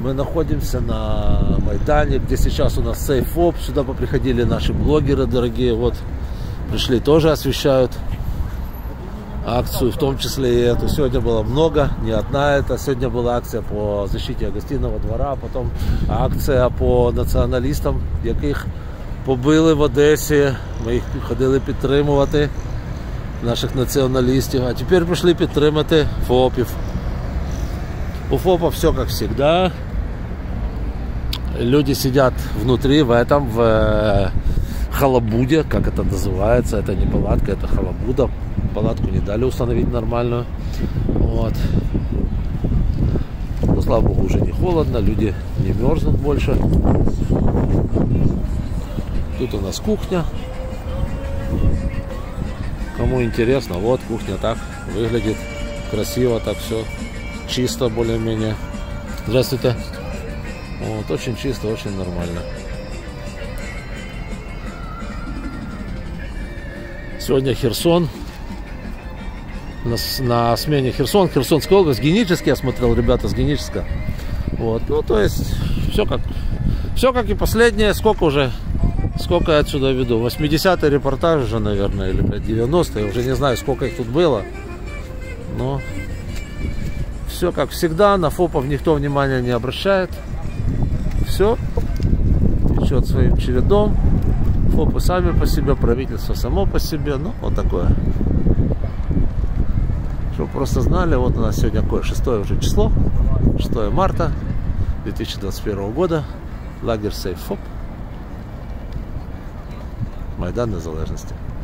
Мы находимся на Майдане, где сейчас у нас SafeFop. Сюда поприходили наши блогеры дорогие. Вот пришли, тоже освещают акцию, в том числе и эту. Сегодня было много, не одна это. Сегодня была акция по защите гостиного двора, потом акція по націоналістам, яких побили в Одесі. Ми їх ходили підтримувати, наших націоналістів. А тепер прийшли підтримати ФОПів. У ФОПа все как всегда. Люди сидят внутри, в халабуде, как это называется. Это не палатка, это халабуда. Палатку не дали установить нормальную. Вот. Но, слава богу, уже не холодно, люди не мерзнут больше. Тут у нас кухня. Кому интересно, вот кухня так выглядит. Красиво так все. Чисто более-менее. Здравствуйте. Вот, очень чисто, очень нормально. Сегодня Херсон. На смене Херсонская область. Генически я смотрел, ребята с Геническа. Вот, ну то есть все как и последнее. Сколько я отсюда веду? 80-й репортаж уже, наверное, или 90-й. Я уже не знаю, сколько их тут было. Но все как всегда. На ФОПов никто внимания не обращает. Все течет своим чередом. ФОПы сами по себе, правительство само по себе. Ну, вот такое. Чтобы просто знали, вот у нас сегодня какое? 6 уже число. 6 марта 2021 года. Лагерь SafeFop. Майдан Незалежності.